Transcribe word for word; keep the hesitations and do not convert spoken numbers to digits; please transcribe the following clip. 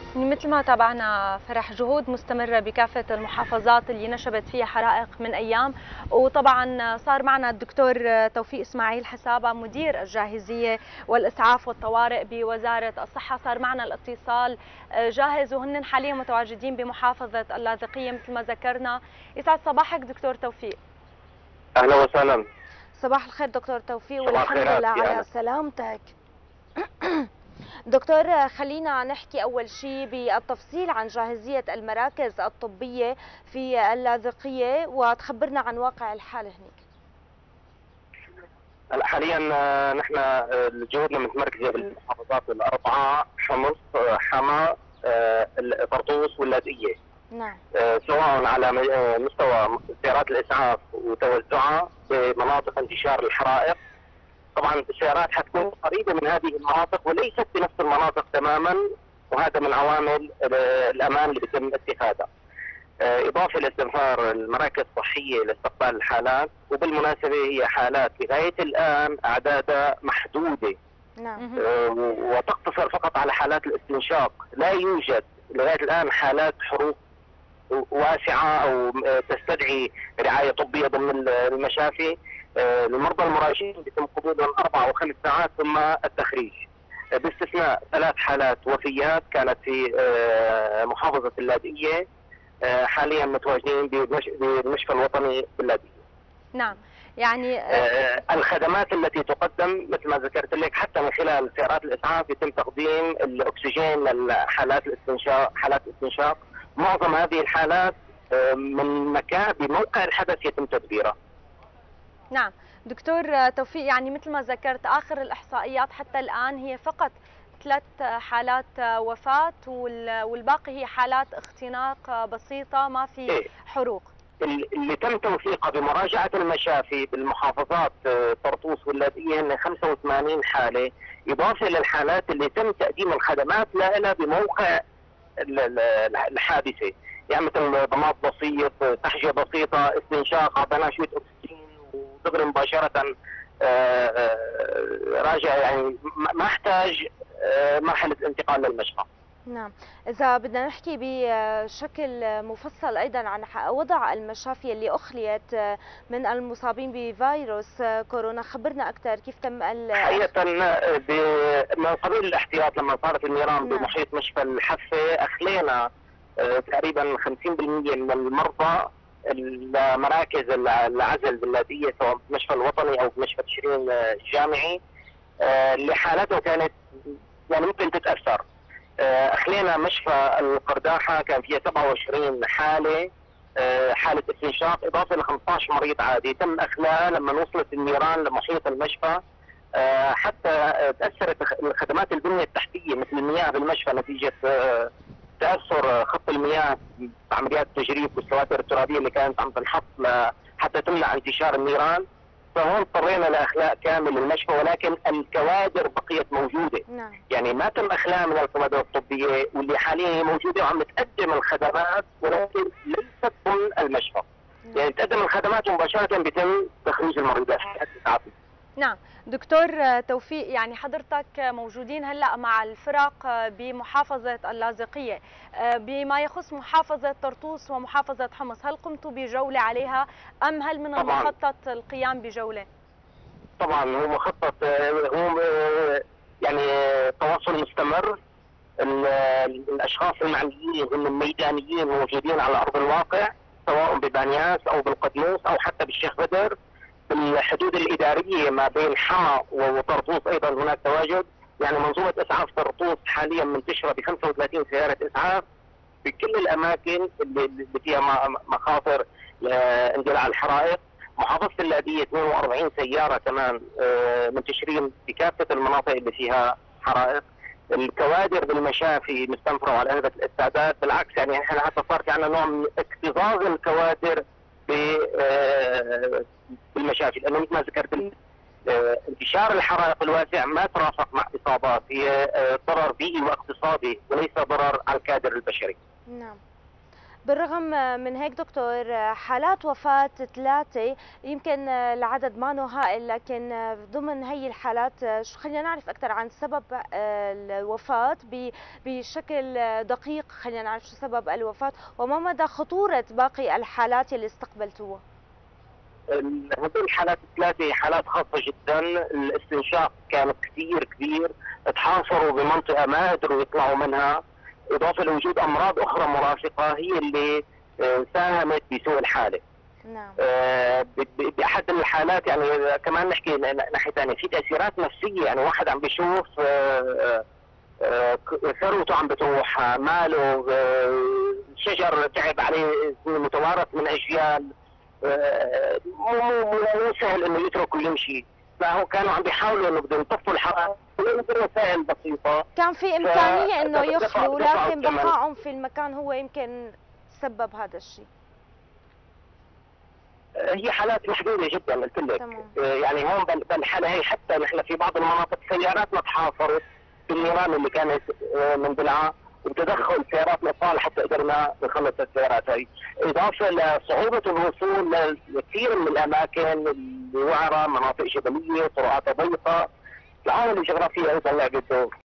مثل ما تابعنا فرح، جهود مستمرة بكافة المحافظات اللي نشبت فيها حرائق من أيام. وطبعا صار معنا الدكتور توفيق إسماعيل حسابة مدير الجاهزية والإسعاف والطوارئ بوزارة الصحة، صار معنا الاتصال جاهز وهن حاليا متواجدين بمحافظة اللاذقية مثل ما ذكرنا. يسعد صباحك دكتور توفيق. اهلا وسهلا. صباح الخير دكتور توفيق، صباح والحمد الخيرات لله يا على اهلا. سلامتك. دكتور، خلينا نحكي أول شيء بالتفصيل عن جاهزية المراكز الطبية في اللاذقية وتخبرنا عن واقع الحال هناك. هلا حاليا آه، نحن آه، جهودنا متمركزه بالمحافظات الاربعه: حمص، آه، حما، آه، طرطوس واللاذقيه. نعم. آه، سواء على م- آه، مستوى سيارات الاسعاف وتوزعها بمناطق انتشار الحرائق. طبعا السيارات حتكون قريبه من هذه المناطق وليست بنفس المناطق تماما، وهذا من عوامل آه، الامان اللي بيتم اتخاذها. إضافة لاستنفار المراكز الصحية لاستقبال الحالات، وبالمناسبة هي حالات لغاية الآن أعدادها محدودة. نعم. آه، وتقتصر فقط على حالات الاستنشاق، لا يوجد لغاية الآن حالات حروق واسعة أو آه، تستدعي رعاية طبية ضمن المشافي. آه، المرضى المراجعين يتم قبولهم أربع أو خمس ساعات ثم التخريج، آه، باستثناء ثلاث حالات وفيات كانت في آه، محافظة اللاذقية، حاليا متواجدين بالمشفى الوطني باللاذقية. نعم. يعني آه، الخدمات التي تقدم مثل ما ذكرت لك حتى من خلال سيارات الاسعاف يتم تقديم الاكسجين للحالات الاستنشاق، حالات الاستنشاق. معظم هذه الحالات آه، من مكان بموقع الحدث يتم تدبيرها. نعم دكتور توفيق، يعني مثل ما ذكرت آخر الإحصائيات حتى الآن هي فقط ثلاث حالات وفاة والباقي هي حالات اختناق بسيطة، ما في إيه؟ حروق. اللي تم توثيقها بمراجعة المشافي بالمحافظات آه، طرطوس واللاذقية هن خمسة وثمانين حالة، إضافة للحالات اللي تم تقديم الخدمات لها بموقع الحادثة، يعني مثل ضماد بسيط، تحجية بسيطة، استنشاق، أعطيناه شوية أكسجين ودغري مباشرة آه، آه، راجع، يعني ما احتاج آه، مرحلة انتقال للمشفى. نعم. إذا بدنا نحكي بشكل مفصل أيضا عن وضع المشافي اللي أخليت من المصابين بفيروس كورونا، خبرنا أكثر كيف تم ال حقيقة من قبيل الاحتياط لما صارت النيران نعم. بمحيط مشفى الحفة أخلينا آه، تقريبا خمسين بالمئة من المرضى المراكز العزل باللاذقية، سواء بالمشفى الوطني أو بمشفى تشرين الجامعي، آه، اللي حالته كانت يعني ممكن تتأثر. اخلينا مشفى القرداحه كان فيها سبعة وعشرين حاله حاله استنشاق، اضافه ل خمسة عشر مريض عادي تم اخلاء لما وصلت النيران لمحيط المشفى. حتى تاثرت خدمات البنيه التحتيه مثل المياه بالمشفى نتيجه تاثر خط المياه بعمليات التجريف والسواتر الترابيه اللي كانت عم تنحط حتى تمنع انتشار النيران. فهون اضطرينا لاخلاء كامل المشفى، ولكن الكوادر بقيت موجوده. نعم. يعني ما تم اخلاء من الكوادر الطبيه واللي حاليا موجوده وعم تقدم الخدمات، ولكن ليست ضمن المشفى. نعم. يعني تقدم الخدمات مباشره بيتم تخريج المريضات. نعم دكتور توفيق، يعني حضرتك موجودين هلا مع الفرق بمحافظة اللاذقية، بما يخص محافظة طرطوس ومحافظة حمص، هل قمتوا بجولة عليها أم هل من المخطط القيام بجولة؟ طبعا هو مخطط، هو يعني تواصل مستمر. الاشخاص المعنيين هم الميدانيين موجودين على ارض الواقع، سواء ببانياس او بالقدنوس او حتى بالشيخ بدر. بالحدود الاداريه ما بين حما وطرطوس ايضا هناك تواجد. يعني منظومه اسعاف طرطوس حاليا منتشره ب خمسة وثلاثين سياره اسعاف بكل الاماكن اللي فيها مخاطر لاندلاع الحرائق. محافظه اللاذقيه اثنين وأربعين سياره كمان منتشرين في كافه المناطق اللي فيها حرائق. الكوادر بالمشافي مستنفره وعلى نسبه الاستعداد، بالعكس يعني احنا حتى صار في عندنا نوع من اكتظاظ الكوادر بالمشافي، لانه مثل ما ذكرت انتشار الحرائق الواسع ما ترافق مع اصابات، هي ضرر بيئي واقتصادي وليس ضرر على الكادر البشري. نعم. بالرغم من هيك دكتور، حالات وفاة ثلاثة يمكن العدد ما هو هائل، لكن ضمن هي الحالات شو خلينا نعرف أكثر عن سبب الوفاة بشكل دقيق، خلينا نعرف شو سبب الوفاة وما مدى خطورة باقي الحالات اللي استقبلتوها. هذول الحالات الثلاثة حالات خاصة جدا، الاستنشاق كان كثير كبير، تحاصروا بمنطقة ما قدروا يطلعوا منها، إضافة لوجود أمراض أخرى مرافقة هي اللي ساهمت بسوء الحالة. نعم. بأحد الحالات يعني كمان نحكي ناحية ثانية في تأثيرات نفسية، يعني واحد عم بيشوف ثروته عم بتروح، ماله، شجر تعب عليه متوارث من أجيال، مو مو سهل انه يترك ويمشي، فهو كانوا عم بيحاولوا انه بدهم يطفوا الحرائق بوسائل بسيطه. كان في امكانيه انه يخلوا، لكن بقائهم في المكان هو يمكن سبب هذا الشيء. هي حالات محدوده جدا قلت لك، يعني هون بالحاله هي حتى نحن في بعض المناطق سياراتنا تحاصرت بالنيران اللي كانت مندلعه، وبتدخل سيارات نقال حتى قدرنا نخلص السيارات هي، اضافه لصعوبه الوصول لكثير من الاماكن الوعره، مناطق جبليه، طرقات ضيقه، العوامل الجغرافيه ايضا لعبت دور.